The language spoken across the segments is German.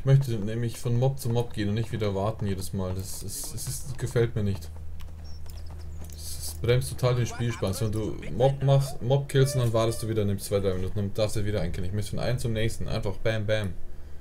Ich möchte nämlich von Mob zu Mob gehen und nicht wieder warten jedes Mal. Das gefällt mir nicht. Das bremst total den Spielspaß. Wenn du Mob machst, Mob killst und dann wartest du wieder, nimmst 2-3 Minuten und darfst du wieder einkillen. Ich möchte von einem zum nächsten. Einfach bam bam.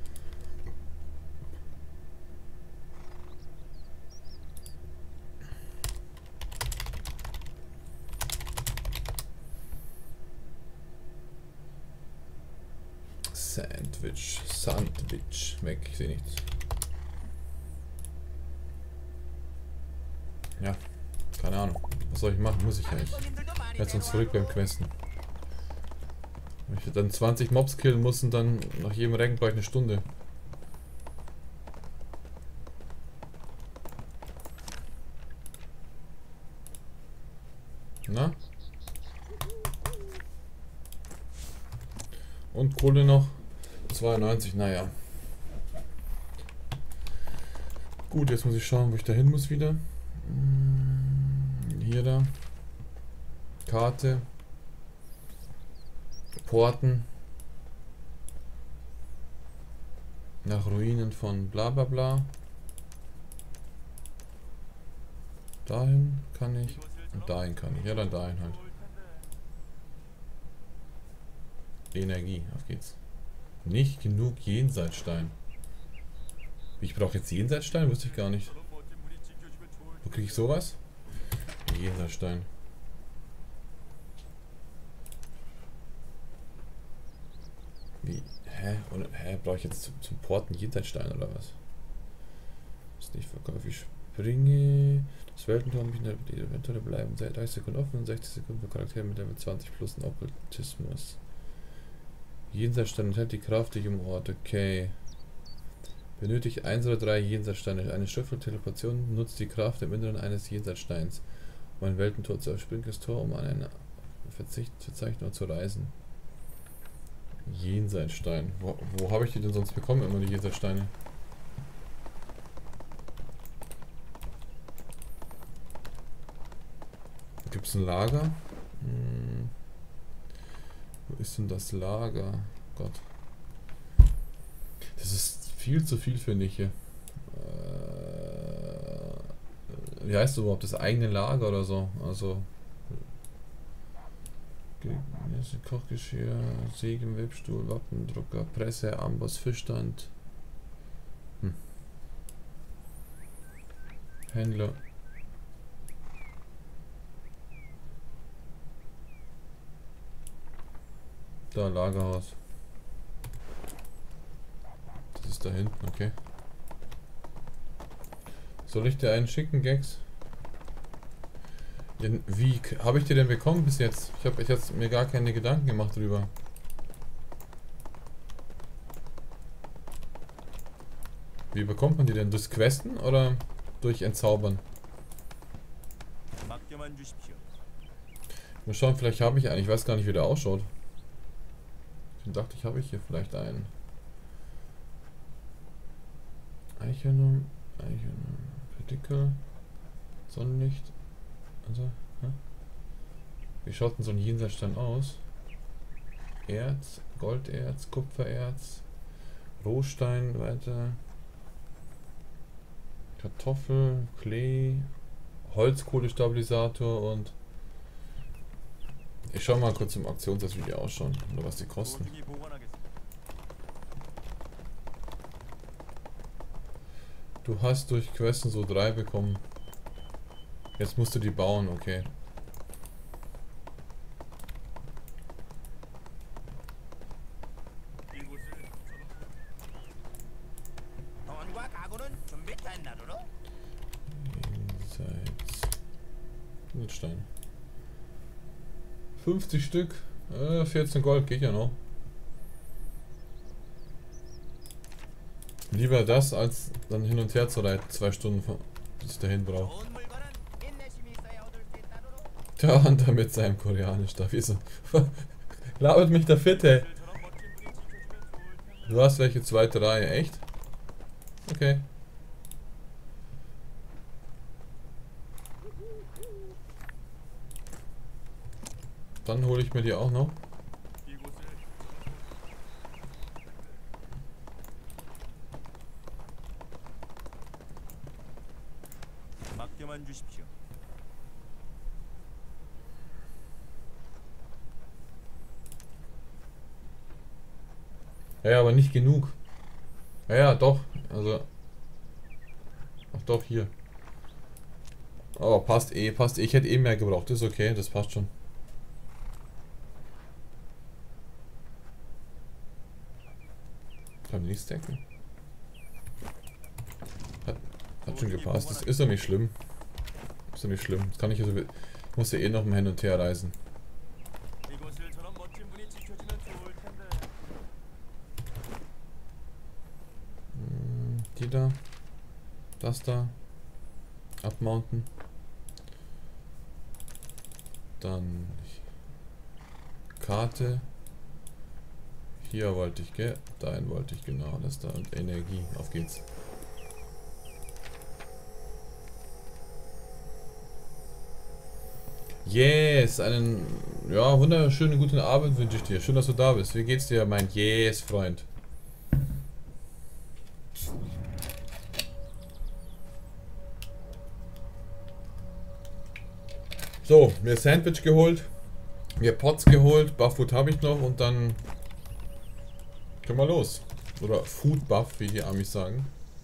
Sandwich. Weg, ich sehe nichts. Ja, keine Ahnung. Was soll ich machen? Muss ich ja nicht. Jetzt uns zurück beim Questen. Wenn ich dann 20 Mobs killen muss und dann nach jedem Rang brauche ich eine Stunde. Na? Und Kohle noch. 92, naja. Gut, jetzt muss ich schauen, wo ich da hin muss wieder. Hier da. Karte. Porten. Nach Ruinen von bla bla bla. Dahin kann ich. Und dahin kann ich. Ja, dann dahin halt. Energie, auf geht's. Nicht genug Jenseitsstein. Ich brauche jetzt Jenseitsstein? Wusste ich gar nicht. Wo kriege ich sowas? Jenseitsstein. Wie? Hä? Brauche ich jetzt zum Porten Jenseitsstein oder was? Ist nicht verkauft. Ich springe. Das Weltentor mich in der Inventur bleiben. 30 Sekunden offen, 60 Sekunden für Charaktere mit Level 20 plus ein Okkultismus. Jenseitsstein enthält die Kraft durch im Ort. Okay. Benötigt 1 oder 3 Jenseitssteine. Eine Schriftel-Teleportation nutzt die Kraft im Inneren eines Jenseitssteins. Um ein Weltentor zu erspringen, das Tor, um an eine Verzeichnung zu reisen. Jenseitsstein. Wo habe ich die denn sonst bekommen, immer die Jenseitssteine? Gibt es ein Lager? Wo ist denn das Lager? Gott. Das ist viel zu viel, finde ich hier. Wie heißt das überhaupt? Das eigene Lager oder so? Also. Kochgeschirr, Sägen, Webstuhl, Wappendrucker, Presse, Amboss, Fischstand. Händler. Da, Lagerhaus. Das ist da hinten, okay. Soll ich dir einen schicken, Gags? Ja, wie habe ich dir denn bekommen bis jetzt? Ich habe jetzt mir gar keine Gedanken gemacht drüber. Wie bekommt man die denn? Durchs Questen oder durch Entzaubern? Mal schauen, vielleicht habe ich einen. Ich weiß gar nicht, wie der ausschaut. Ich dachte, ich habe hier vielleicht einen. Eichenum, Partikel, Sonnenlicht. Also, wie schaut denn so ein Jenseitsstein aus? Erz, Golderz, Kupfererz, Rohstein, weiter. Kartoffel, Klee, Holzkohlestabilisator und ich schau mal kurz im Auktionssatz, wie die ausschauen oder was die kosten. Du hast durch Questen so 3 bekommen. Jetzt musst du die bauen, okay. Stein. 50 Stück. 14 Gold geht ja noch. Lieber das, als dann hin und her zu reiten. 2 Stunden, bis ich dahin brauche. Der Hunter mit seinem Koreanisch da. Wieso? Labert mich der Fitte. Du hast welche zweite Reihe, echt? Okay. Dann hole ich mir die auch noch. 맡겨만 주십시오. Ja, aber nicht genug. Ja, ja, doch. Also. Ach doch, hier. Aber passt eh, passt eh. Ich hätte eh mehr gebraucht. Das ist okay, das passt schon. Kann ich nicht stacken. Hat schon gepasst. Das ist doch nicht schlimm. Ist doch nicht schlimm. Das kann ich also. Ich muss ja eh noch mal hin und her reisen. 이곳을 저런 멋진 분이 지켜주면 좋을 텐데. Die da. Das da. Abmounten. Dann Karte. Hier wollte ich, gell? Dahin wollte ich, genau. Das da. Und Energie. Auf geht's. Yes, einen ja, wunderschönen guten Abend wünsche ich dir. Schön, dass du da bist. Wie geht's dir, mein Yes-Freund? So, mir Sandwich geholt, mir Pots geholt, Buff-Food habe ich noch und dann können wir los. Oder Food-Buff, wie die Amis sagen.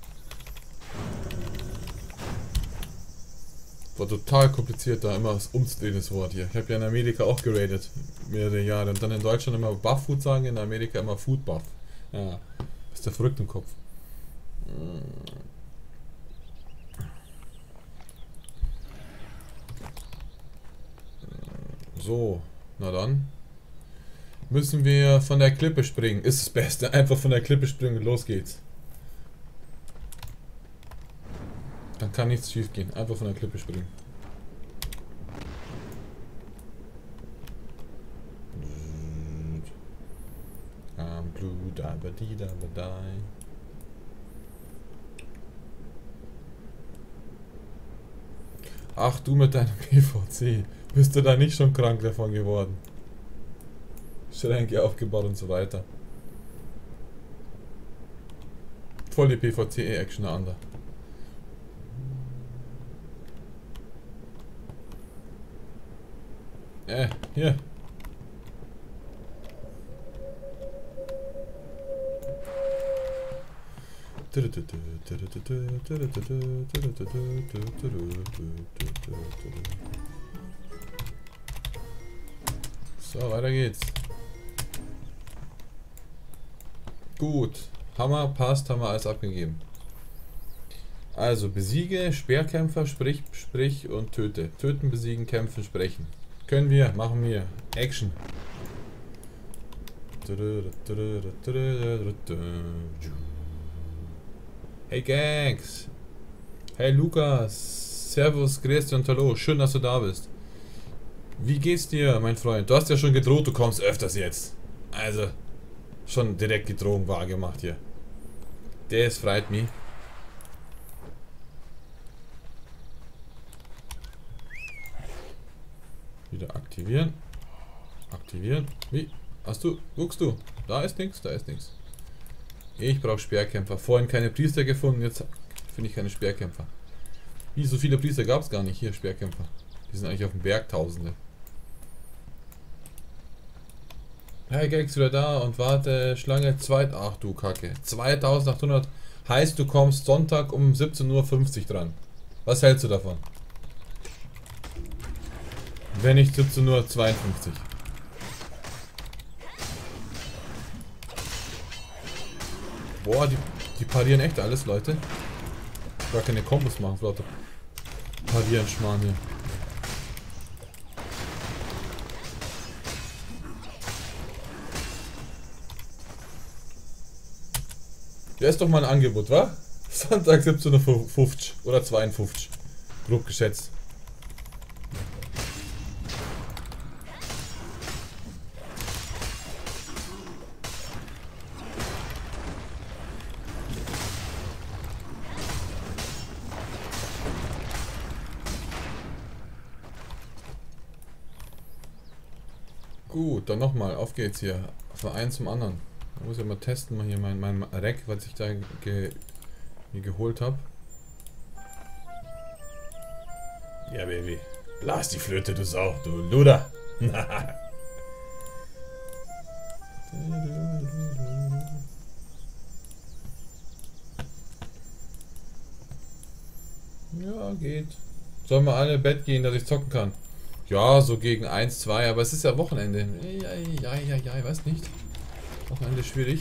War total kompliziert, da immer das umzudrehen, das Wort hier. Ich habe ja in Amerika auch geradet, mehrere Jahre. Und dann in Deutschland immer Buff-Food sagen, in Amerika immer Food-Buff. Ja, ist der verrückt im Kopf. So, na dann. Müssen wir von der Klippe springen. Ist das Beste. Einfach von der Klippe springen und los geht's. Dann kann nichts schief gehen. Einfach von der Klippe springen. Ach, du mit deinem PVC. Bist du da nicht schon krank davon geworden? Schränke aufgebaut und so weiter. Voll die PVC-Action an da. Hier. So, weiter geht's. Gut. Hammer, passt, haben wir alles abgegeben. Also, besiege, Speerkämpfer, sprich und töte. Töten, besiegen, kämpfen, sprechen. Können wir, machen wir. Action. Hey Gangs. Hey Lukas. Servus, grüß dich und hallo. Schön, dass du da bist. Wie geht's dir, mein Freund? Du hast ja schon gedroht, du kommst öfters jetzt. Also, schon direkt die Drohung wahrgemacht hier. Das freut mich. Wieder aktivieren. Aktivieren. Wie? Hast du? Guckst du? Da ist nichts, da ist nichts. Ich brauche Speerkämpfer. Vorhin keine Priester gefunden, jetzt finde ich keine Speerkämpfer. Wie, so viele Priester gab es gar nicht. Hier, Speerkämpfer. Die sind eigentlich auf dem Berg Tausende. Hey, Gags wieder da und warte, Schlange 2. Ach du Kacke. 2800 heißt, du kommst Sonntag um 17:50 Uhr dran. Was hältst du davon? Wenn nicht 17:52 Uhr. Boah, die parieren echt alles, Leute. Gar keine Kombos machen, Leute. Parieren, Schmarrn hier. Der ist doch mal ein Angebot, wa? Sonntag 17:50 Uhr oder 52. Grob geschätzt. Gut, dann nochmal, auf geht's hier. Von einem zum anderen. Da muss ich mal testen, mal hier mein Rack, was ich da mir geholt habe. Ja, Baby. Blas die Flöte, du Sau, du Luder. Ja, geht. Sollen wir alle ins Bett gehen, dass ich zocken kann? Ja, so gegen 1, 2, aber es ist ja Wochenende. Ja, weiß nicht. Wochenende ist schwierig.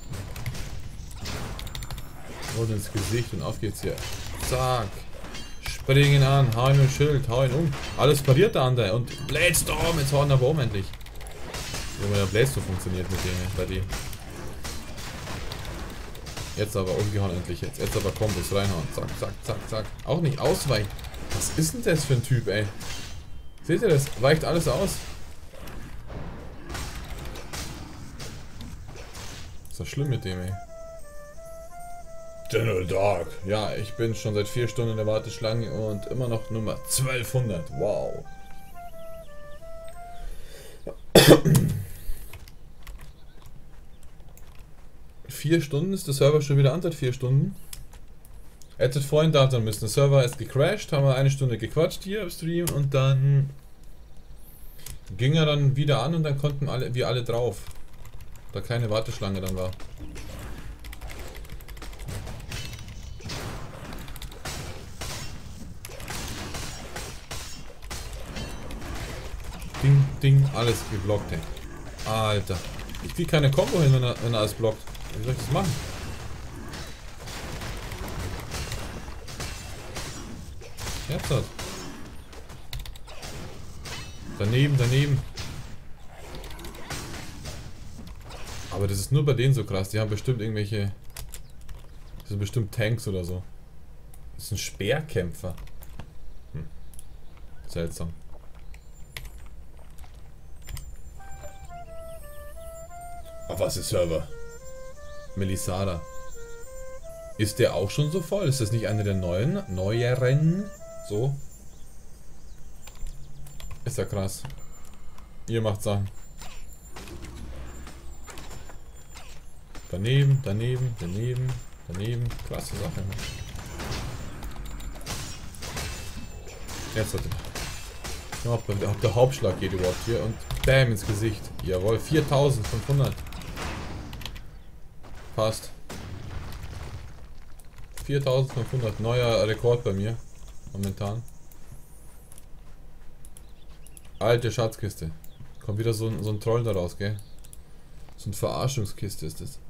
Und ins Gesicht und auf geht's hier. Zack. Springen an, hau ihn mit dem Schild, hau ihn um. Alles pariert der andere. Und Bladestorm, jetzt hauen wir aber um endlich. Wie der Bladestorm funktioniert mit dem bei dem. Jetzt aber umgehauen endlich. Jetzt aber Kombos reinhauen. Zack, zack, zack, zack. Auch nicht ausweichen. Was ist denn das für ein Typ, ey? Seht ihr das? Weicht alles aus. Ist das schlimm mit dem, ey? General Dark. Ja, ich bin schon seit 4 Stunden in der Warteschlange und immer noch Nummer 1200. Wow. 4 Stunden ist der Server schon wieder an, seit 4 Stunden. Hättet vorhin da sein müssen. Der Server ist gecrashed, haben wir 1 Stunde gequatscht hier im Stream und dann ging er dann wieder an und dann konnten wir alle drauf. Da keine Warteschlange dann war. Ding, Ding, alles geblockt, ey. Alter. Ich krieg keine Combo hin, wenn er alles blockt. Wie soll ich das machen? Jetzt hat. Daneben. Aber das ist nur bei denen so krass. Die haben bestimmt irgendwelche... Das sind bestimmt Tanks oder so. Das ist ein Speerkämpfer. Seltsam. Auf was ist Server? Melisara. Ist der auch schon so voll? Ist das nicht einer der neueren? So. Ist ja krass. Ihr macht Sachen. Daneben. Klasse Sache. Jetzt hat er. Der Hauptschlag geht überhaupt hier und bam ins Gesicht. Jawohl, 4500. Passt. 4500, neuer Rekord bei mir. Momentan. Alte Schatzkiste. Kommt wieder so ein Troll da raus, gell? So eine Verarschungskiste ist das.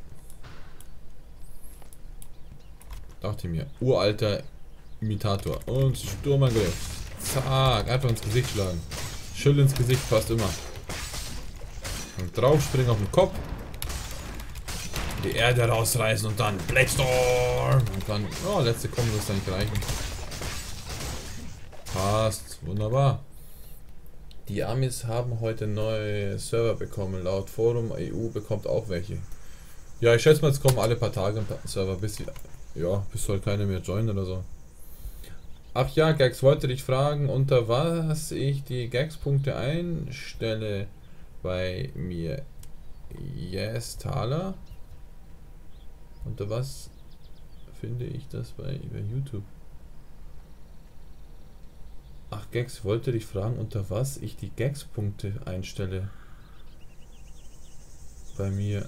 Dachte ich mir. Uralter Imitator. Und Sturmangriff. Zack, einfach ins Gesicht schlagen. Schild ins Gesicht passt immer. Und draufspringen auf den Kopf. Die Erde rausreißen und dann Bladestorm. Und dann, oh, letzte Kombo ist dann nicht reichen. Passt, wunderbar. Die Amis haben heute neue Server bekommen. Laut Forum EU bekommt auch welche. Ja, ich schätze mal, jetzt kommen alle paar Tage ein paar Server, bis halt keiner mehr joinen oder so. Ach ja, Gags, wollte dich fragen, unter was ich die Gags-Punkte einstelle bei mir. Yes, Thaler. Unter was finde ich das bei YouTube? Ach, Gags, wollte dich fragen, unter was ich die Gags-Punkte einstelle. Bei mir.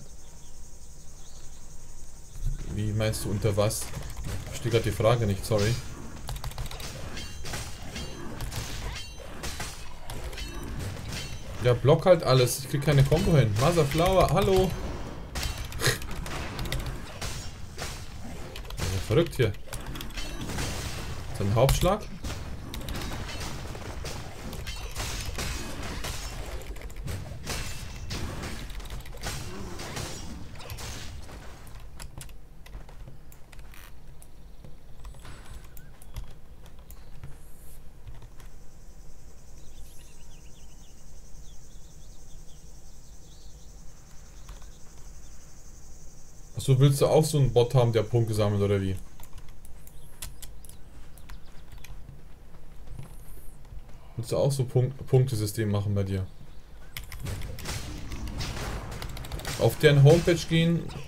Wie meinst du unter was? Ich verstehe gerade die Frage nicht, sorry. Ja, block halt alles. Ich krieg keine Combo hin. Motherflower, hallo. Verrückt hier. Sein Hauptschlag. Achso, willst du auch so einen Bot haben, der Punkte sammelt oder wie? Willst du auch so Punktesystem machen bei dir? Auf deren Homepage gehen,